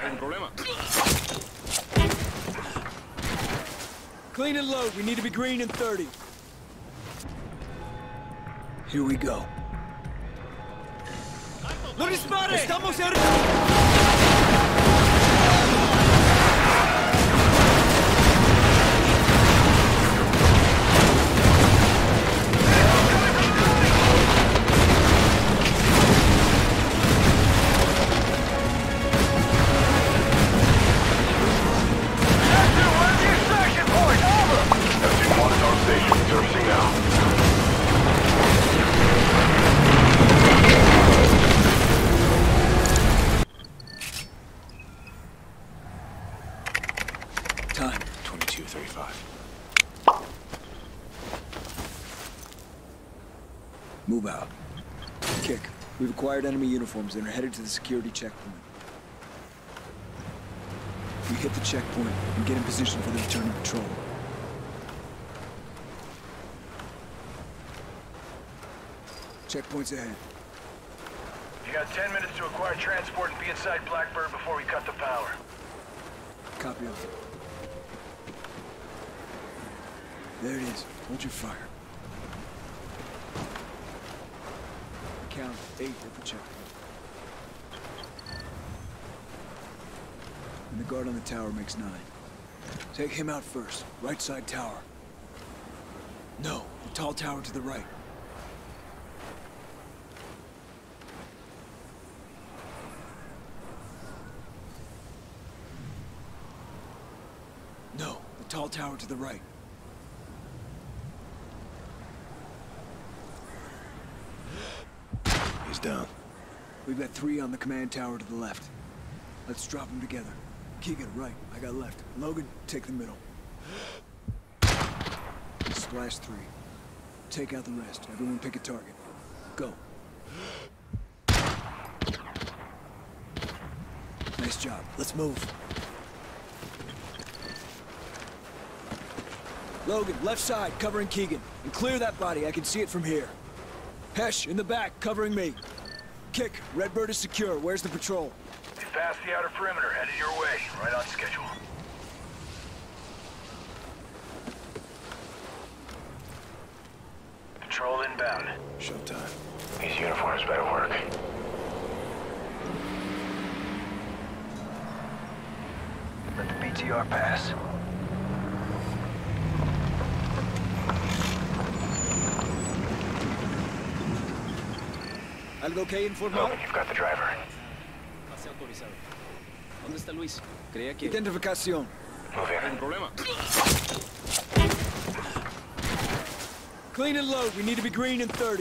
Clean and load. We need to be green in 30. Here we go. ¡No dispare! ¡Estamos Time, 22:35. Move out. Kick. We've acquired enemy uniforms and are headed to the security checkpoint. We hit the checkpoint and get in position for the return of patrol. Checkpoint's ahead. You got 10 minutes to acquire transport and be inside Blackbird before we cut the power. Copy of it. There it is. Hold your fire. Count 8 at the checkpoint. And the guard on the tower makes 9. Take him out first. Right side tower. No, the tall tower to the right. No, the tall tower to the right. He's down. We've got 3 on the command tower to the left. Let's drop them together. Keegan, right. I got left. Logan, take the middle. Splash 3. Take out the rest. Everyone pick a target. Go. Nice job. Let's move. Logan, left side, covering Keegan. And clear that body. I can see it from here. Hesh, in the back, covering me. Kick, Redbird is secure. Where's the patrol? We passed the outer perimeter, headed your way. Right on schedule. Patrol inbound. Showtime. These uniforms better work. Let the BTR pass. ¿Algo que informar? Logan, you've got the driver. Pase autorizado. ¿Dónde está Luis? Creía que... Identificación. Move in. ¿Algún problema? Clean and load. We need to be green in 30.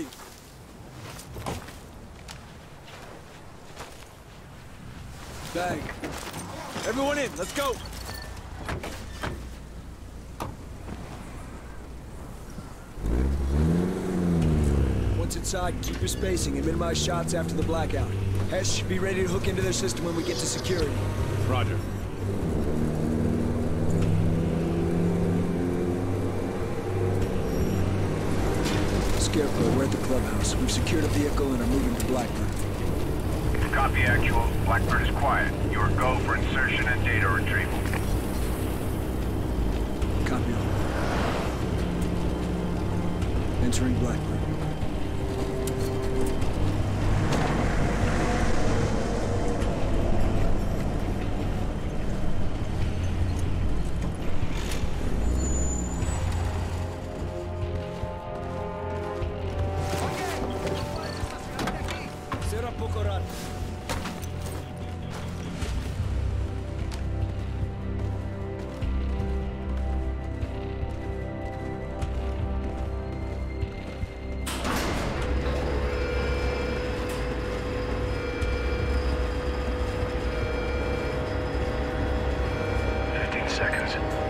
Bang. Everyone in. Let's go. Once inside, keep your spacing and minimize shots after the blackout. Hesh, be ready to hook into their system when we get to security. Roger. Scarecrow, we're at the clubhouse. We've secured a vehicle and are moving to Blackbird. Copy actual. Blackbird is quiet. You are go for insertion and data retrieval. Copy all. Entering Blackbird. Será poco rato. Seconds.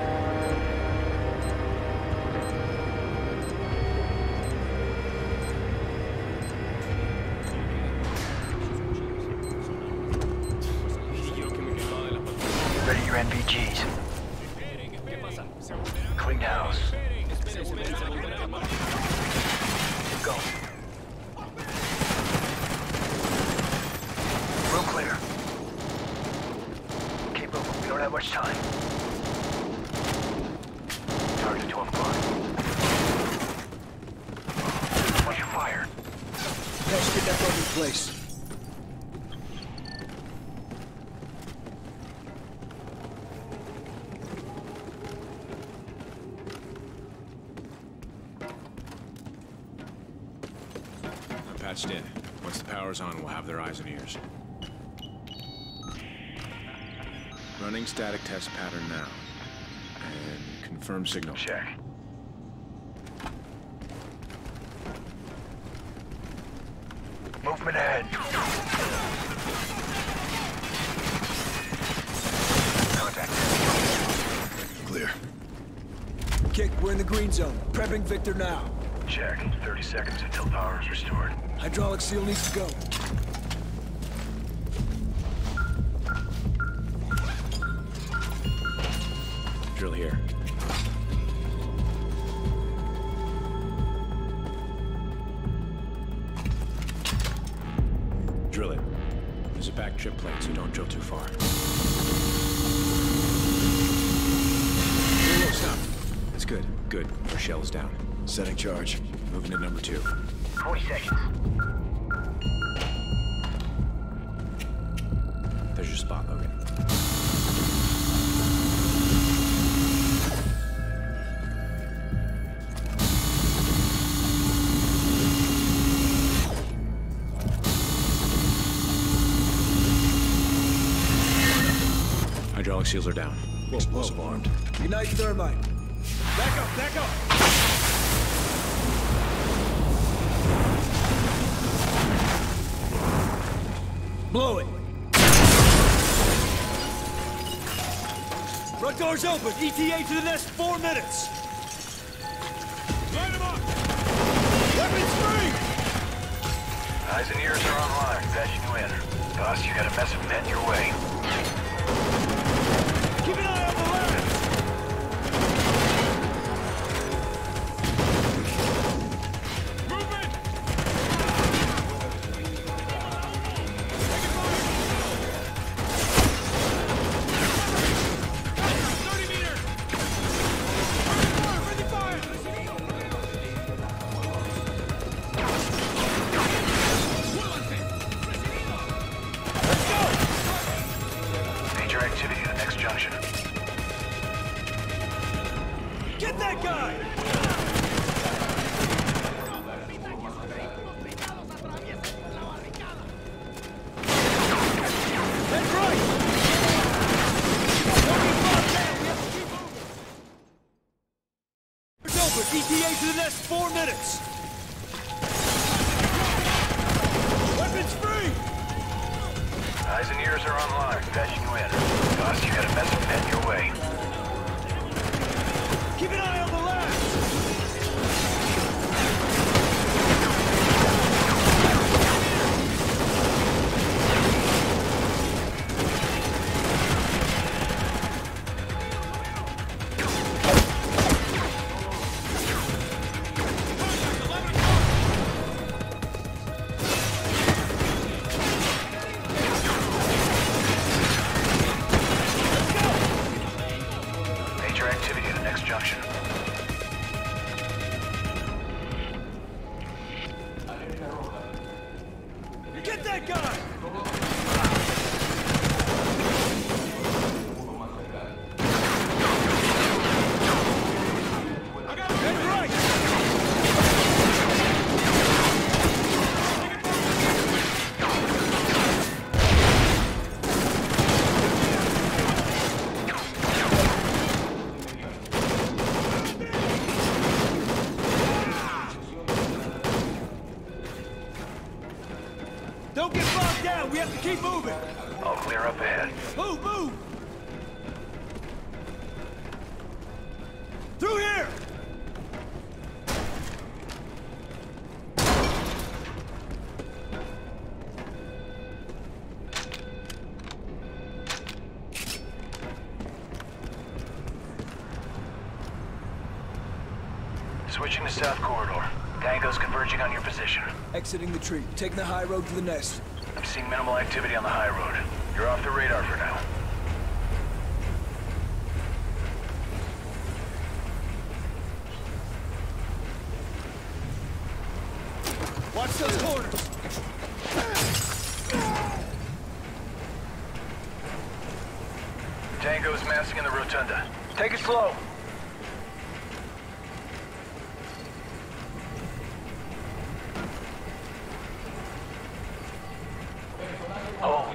Ready your NVGs. Clean house. Go. Room clear. Don't have much time. Target 12 o'clock. Watch your fire. Let's get that bug in place. I'm patched in. Once the power's on, we'll have their eyes and ears. Running static test pattern now. And confirm signal. Check. Movement ahead. Contact. Clear. Kick, we're in the green zone. Prepping Victor now. Check. 30 seconds until power is restored. Hydraulic seal needs to go. Drill here. Drill it. There's a back trip plate, so don't drill too far. Whoa, stop. That's good. Good. Our shell is down. Setting charge. Moving to number 2. 40 seconds. There's your spot, Logan. Hydraulic seals are down. Explosive armed. Ignite thermite. Back up, back up! Blow it. Front door's open. ETA to the next 4 minutes. Line them up! Weapons free! Eyes and ears are online. Patching you in. Boss, you got a mess of men your way. Keep an eye on the left! Movement! Major activity at the next junction. Get that guy! That's right! It's open. ETA to the next 4 minutes. Weapons free! Eyes and ears are online. Patching you in. Boss, you got a mess of men your way. Keep an eye on the left! Major activity at the next junction. Get that guy! Head right! Don't get bogged down! We have to keep moving! All clear up ahead. Move, move! Through here! Switching to south corridor. Tangos converging on your position. Exiting the tree, taking the high road to the nest. I'm seeing minimal activity on the high road. You're off the radar for now. Watch those corners! Tango's massing in the rotunda. Take it slow. Oh.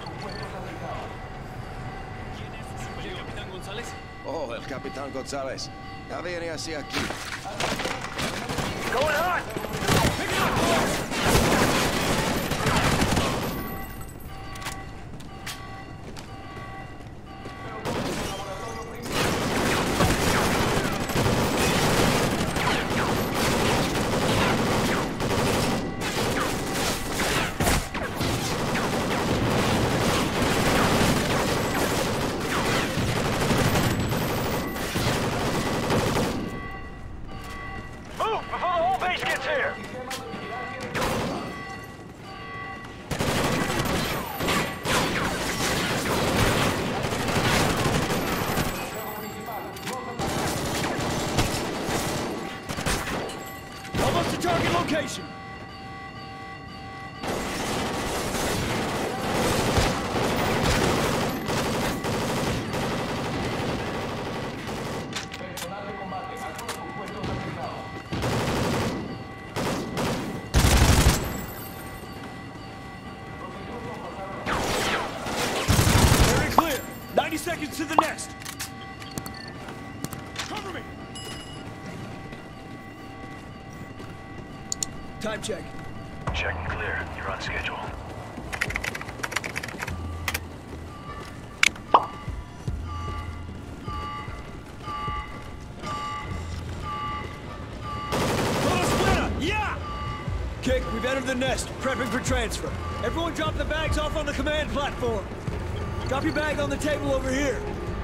¿El Capitán González? Oh, el Capitán González. Ya viene hacia aquí. Going hot! Pick it up, boys! Target location! Very clear. 90 seconds to the next. Cover me! Time check. Check and clear. You're on schedule. Yeah! Kick, we've entered the nest, prepping for transfer. Everyone drop the bags off on the command platform. Drop your bag on the table over here.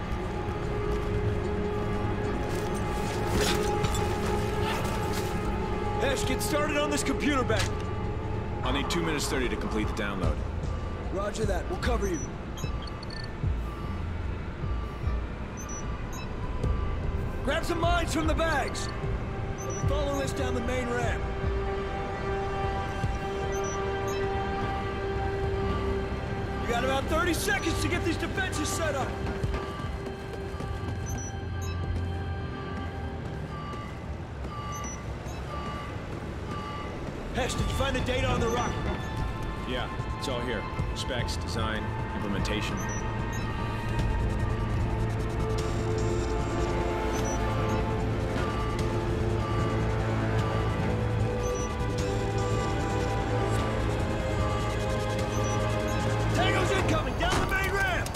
Hesh, get started on this computer bank. I'll need 2 minutes 30 to complete the download. Roger that. We'll cover you. Grab some mines from the bags. We'll be following this down the main ramp. You got about 30 seconds to get these defenses set up. Hesh, did you find the data on the rocket? Yeah, it's all here. Specs, design, implementation. Tango's incoming, down the main ramp!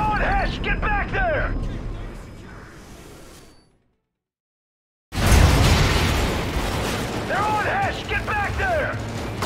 on Hesh! Get back there! They're on Hesh! Get back there!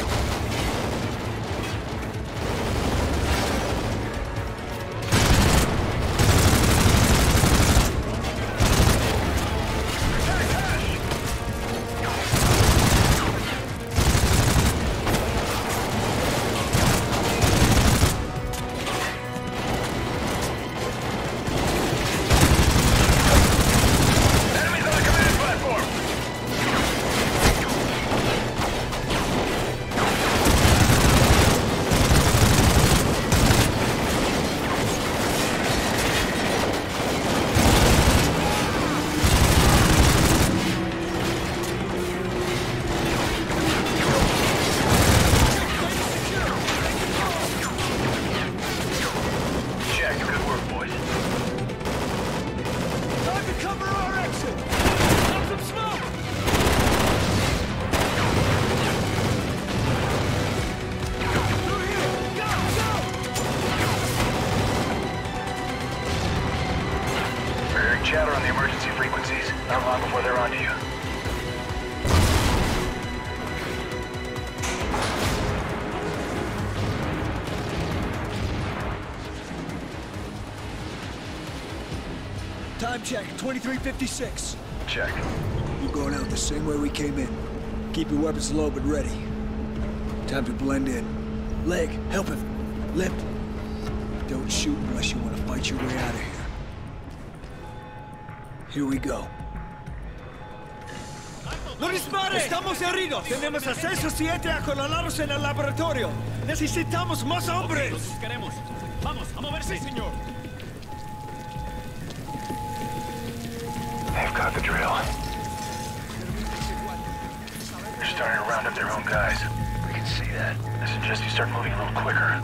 Chatter on the emergency frequencies. Not long before they're onto you. Time check, 23:56. Check. We're going out the same way we came in. Keep your weapons low but ready. Time to blend in. Leg, help him. Lip. Don't shoot unless you want to fight your way out of here. Here we go. ¡No dispare! ¡Estamos heridos! Tenemos acceso 7 acorralados en el laboratorio. Necesitamos más hombres. Los buscaremos. Vamos, a moverse, señor. They've got the drill. They're starting to round up their own guys. We can see that. I suggest you start moving a little quicker.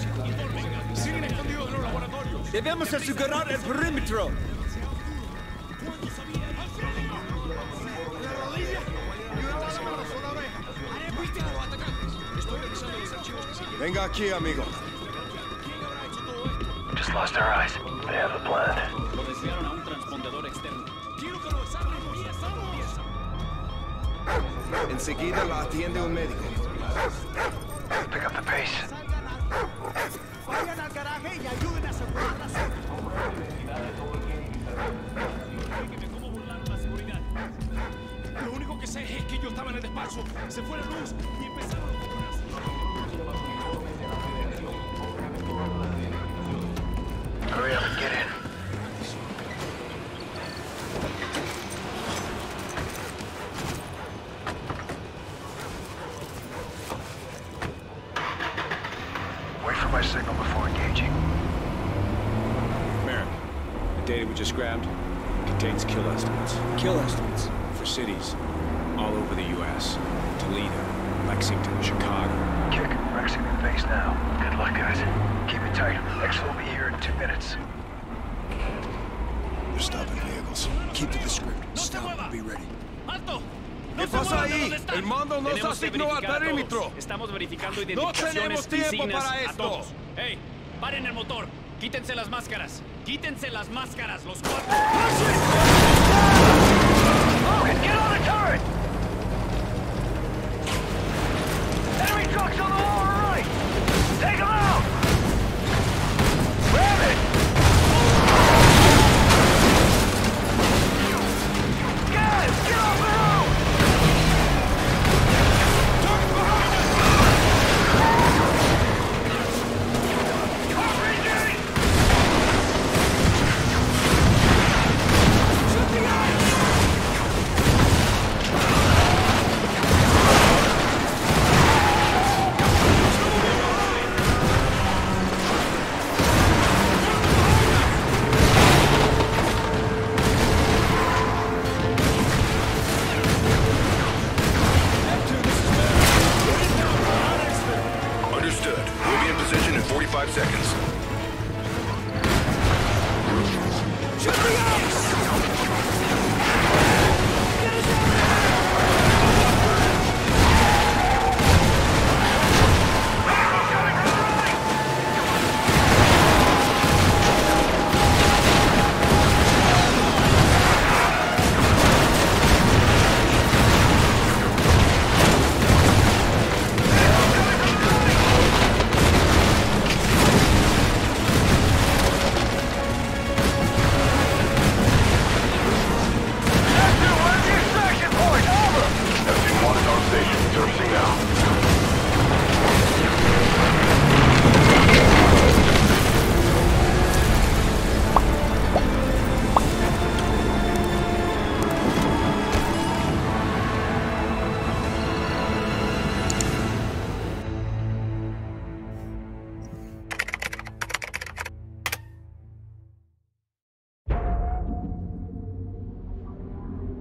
Debemos asegurar el perímetro. Venga aquí, amigo. Just lost our eyes. They have a plan. Lo desviaron a un transpondedor externo. Enseguida la atiende un médico. Pick up the pace. Vayan al garaje y ayuden a asegurar la zona. ¿Cómo burlaron la seguridad? Lo único que sé es que yo estaba en el despacho, se fue la luz y empezaron a dispararse. Hurry up and get in. Wait for my signal before engaging. Merrick, the data we just grabbed contains kill estimates. Kill estimates. For cities all over the U.S. Toledo, Lexington, Chicago. Kick, Rexing in base now. Good luck, guys. Keep it tight. X will be here in 2 minutes. They're stopping vehicles. Keep to the script. Stop and be ready. ¡Alto! ¿Qué pasa ahí? El mando nos asignó al perímetro. Estamos verificando No tenemos identificaciones tiempo insignes para a esto. todos. ¡Ey! ¡Paren el motor! ¡Quítense las máscaras! ¡Quítense las máscaras, los 4! Get on the turret! Enemy trucks on the lower right! Take them out! Ram it! Guys, get off the road! Turret behind us! RPG! Shoot the ice!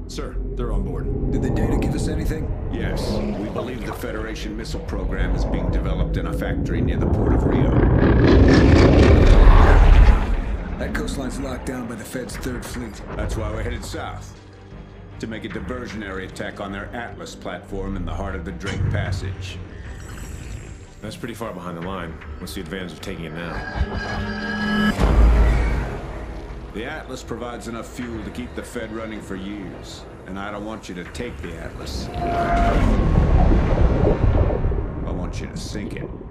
Sir, they're on board. Did the data give us anything? Yes, we believe the Federation missile program is being developed in a factory near the port of Rio. That coastline's locked down by the Fed's 3rd Fleet. That's why we're headed south. To make a diversionary attack on their Atlas platform in the heart of the Drake Passage. That's pretty far behind the line. What's the advantage of taking it now? The Atlas provides enough fuel to keep the Fed running for years. And I don't want you to take the Atlas. I want you to sink it.